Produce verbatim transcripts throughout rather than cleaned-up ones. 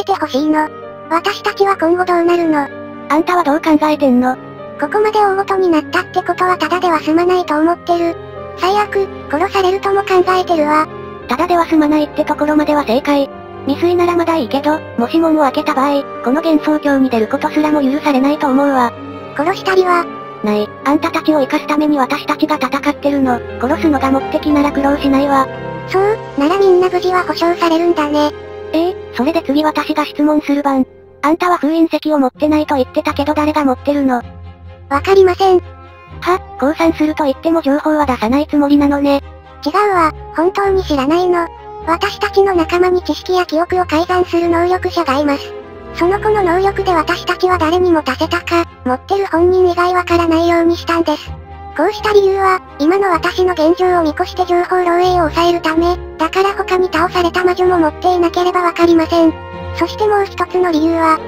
てほしいの。私たちは今後どうなるの？ あんたはどう考えてんの？ ここまで大ごとになったってことはただでは済まないと思ってる。最悪、殺されるとも考えてるわ。 ただでは済まないってところまでは正解。未遂ならまだいいけど、もし門を開けた場合、この幻想郷に出ることすらも許されないと思うわ。 殺したりはない。あんたたちを生かすために私たちが戦ってるの。殺すのが目的なら苦労しないわ。 そう、ならみんな無事は保証されるんだね。 ええ、それで次私が質問する番。あんたは封印石を持ってないと言ってたけど誰が持ってるの？ わかりません。 は、降参すると言っても情報は出さないつもりなのね。 違うわ、本当に知らないの。私たちの仲間に知識や記憶を改ざんする能力者がいます。その子の能力で私たちは誰にも出せたか、持ってる本人以外わからないようにしたんです。こうした理由は、今の私の現状を見越して情報漏洩を抑えるため、だから他に倒された魔女も持っていなければわかりません。そしてもう一つの理由は、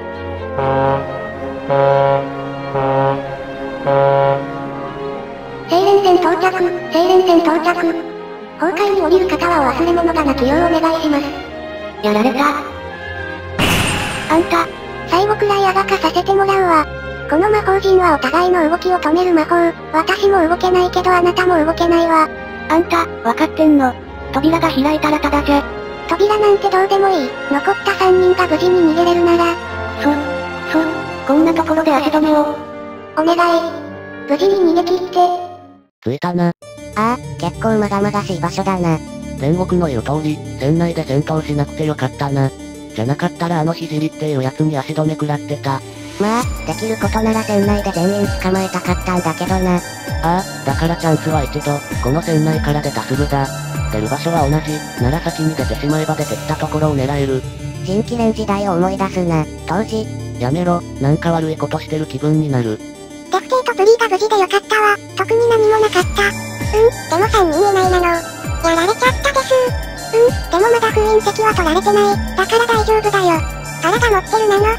精錬船到着、精錬船到着。崩壊に降りる方はお忘れ物がなきようお願いします。 やられた。あんた、 最後くらいあがかさせてもらうわ。この魔法陣はお互いの動きを止める魔法。私も動けないけどあなたも動けないわ。 あんた、わかってんの？扉が開いたらただじゃ。 扉なんてどうでもいい。残ったさんにんが無事に逃げれるなら。 そ、そ、こんなところで足止めを。 お願い。無事に逃げ切って。 着いたな。 ああ、結構まがまがしい場所だな。 煉獄の言う通り、船内で戦闘しなくてよかったな。じゃなかったらあのひじりっていうやつに足止め食らってた。 まあ、できることなら船内で全員捕まえたかったんだけどな。 ああ、だからチャンスは一度、この船内から出たすぐだ。出る場所は同じ、なら先に出てしまえば出てきたところを狙える。 新規連時代を思い出すな、当時。 やめろ、なんか悪いことしてる気分になる。 デフテイとプリーが無事でよかったわ。特に何もなかった。うん、でもさんにんいないなの。やられちゃったです。うん、でもまだ封印石は取られてない。だから大丈夫だよ。誰が持ってるなの？うん、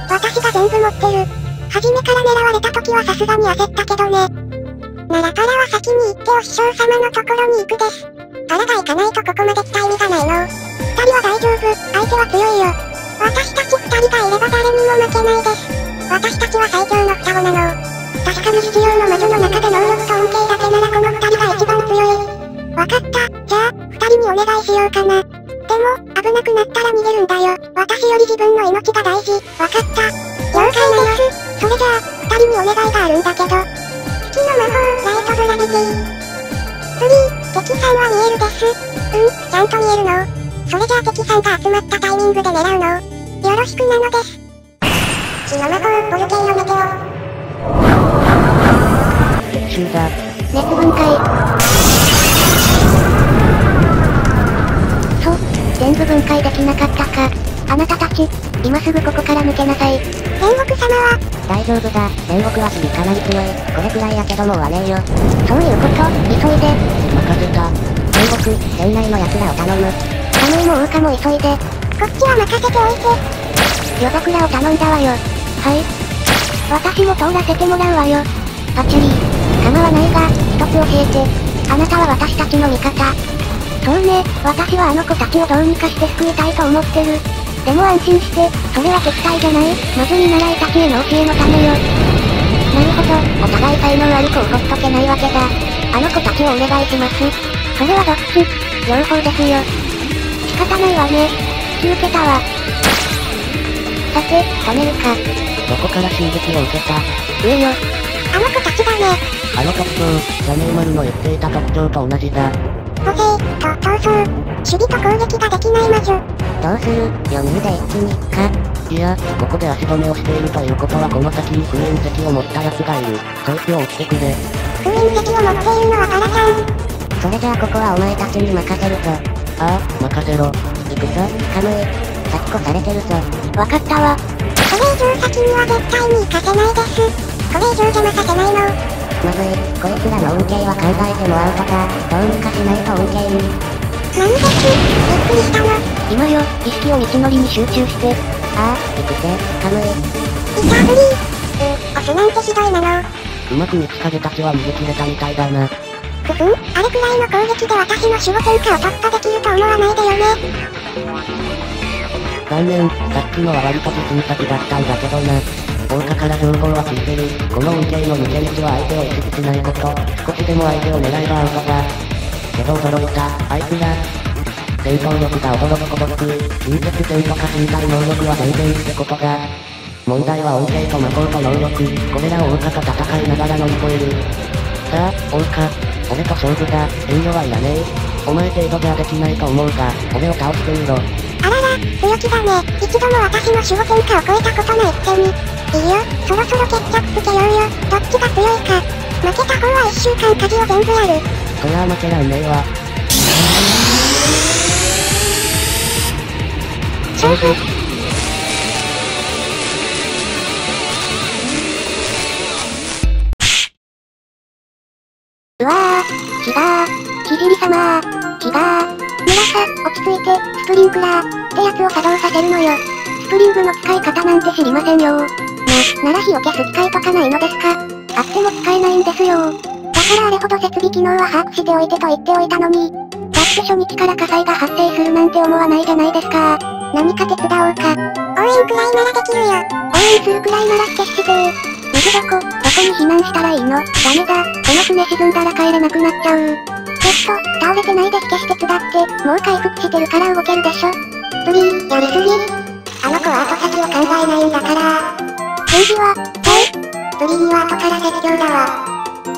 私が全部持ってる。初めから狙われた時はさすがに焦ったけどね。ならからは先に行ってお師匠様のところに行くです。からが行かないとここまで来た意味がないの。二人は大丈夫、相手は強いよ。私たち二人がいれば誰にも負けないです。私たちは最強の双子なの。確かに必要の魔女の中で能力と恩恵だけならこの二人が一番強い。わかった。じゃあ、二人にお願いしようかな。でも、危なくなったら逃げるんだよ。私より自分の命が大事。わかった。了解です。それじゃあ、二人にお願いがあるんだけど。月の魔法、ライトグラビティ。プリー、敵さんは見えるです。うん、ちゃんと見えるの。それじゃあ敵さんが集まったタイミングで狙うの。よろしくなのです。血の魔法、ボルケイノメテオ。 撤収だ。 熱分解。そう、全部分解できなかったか。あなたたち、今すぐここから抜けなさい。煉獄様は大丈夫だ。煉獄は日々かなり強い。これくらいやけどもうはねえよ。 そういうこと、急いで。 任せた。 煉獄、船内の奴らを頼む。カムイもウーカも急いで。こっちは任せておいて。夜桜を頼んだわよ。はい。私も通らせてもらうわよ。パチリ。構わないが、一つ教えて。あなたは私たちの味方。そうね、私はあの子たちをどうにかして救いたいと思ってる。でも安心して、それは敵対じゃない。まず見習いたちへの教えのためよ。なるほど、お互い才能ある子をほっとけないわけだ。あの子たちをお願いします。それはどっち？両方ですよ。仕方ないわね。引き受けたわ。さて、止めるか。 どこから襲撃を受けた？ 上よ。あの子たちだね。 あの特徴、ジャネーマルの言っていた特徴と同じだ。 補正、と、逃走。守備と攻撃ができない魔女。どうする？よにんで一気に行くか？ いや、ここで足止めをしているということはこの先に封印石を持った奴がいる。そいつを追ってくれ。 封印石を持っているのはパラちゃん。それじゃあここはお前たちに任せるぞ。 ああ、任せろ。 行くぞ、カムイ。先越されてるぞ。わかったわ。これ以上先には絶対に行かせないです。これ以上邪魔させないの。 まずい、こいつらの恩恵は考えてもアウトだ。どうにかしないと恩恵に。 何です？びっくりしたの。 今よ、意識を道のりに集中して。 ああ、行くぜ、カムイ。 イタブリー。う、押すなんてひどいなの。 うまく道影たちは逃げ切れたみたいだな。 ふふん、あれくらいの攻撃で私の守護天下を突破できると思わないでよね。 顔面、さっきのは割と実に先だったんだけどな。放火から情報は聞いてる。この運慶の抜け道は相手を意識しないこと。少しでも相手を狙えばアウトだ。けど驚いた、あいつら。戦闘力が驚くほど低い。近接戦とか身体能力は全然ってことだ。問題は恩恵と魔法と能力。これらを桜花と戦いながら乗り越える。さあ、桜花。俺と勝負だ。遠慮はいらねえ。お前程度じゃできないと思うが、俺を倒してみろ。 あらら、強気だね。一度も私の守護天下を超えたことないくせに。いいよ、そろそろ決着つけようよ。どっちが強いか。負けた方はいっしゅうかん家事を全部やる。 そりゃあ負けらんねえわ。 勝負。うわぁ、違ー。ひじり様ー。違ー。村さ、落ち着いて、スプリンクラー、ってやつを作動させるのよ。スプリングの使い方なんて知りませんよー。な、なら火を消す機械とかないのですか？あっても使えないんですよー。だからあれほど設備機能は把握しておいてと言っておいたのに。だって初日から火災が発生するなんて思わないじゃないですか。何か手伝おうか。応援くらいならできるよ。応援するくらいなら決してー。水どこ、どこに避難したらいいの？ダメだ、この船沈んだら帰れなくなっちゃう。ちょっと、倒れてないです決して手伝って、もう回復してるから動けるでしょ。プリー、やりすぎ。あの子は後先を考えないんだから。返事は、え？プリーは後から説教だわ。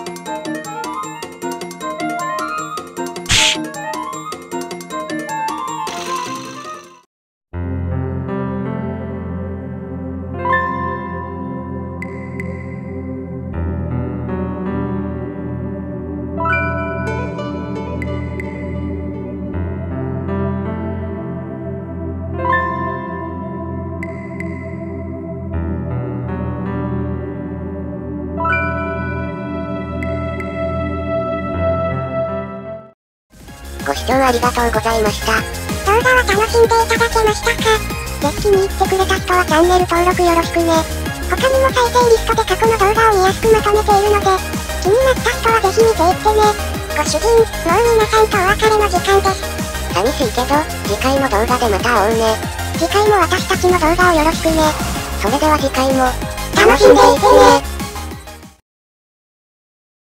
ご視聴ありがとうございました。動画は楽しんでいただけましたか？ぜひ気に入ってくれた人はチャンネル登録よろしくね。他にも再生リストで過去の動画を見やすくまとめているので、気になった人はぜひ見ていってね。ご主人、もう皆さんとお別れの時間です。寂しいけど、次回の動画でまた会おうね。次回も私たちの動画をよろしくね。それでは次回も、楽しんでいってね。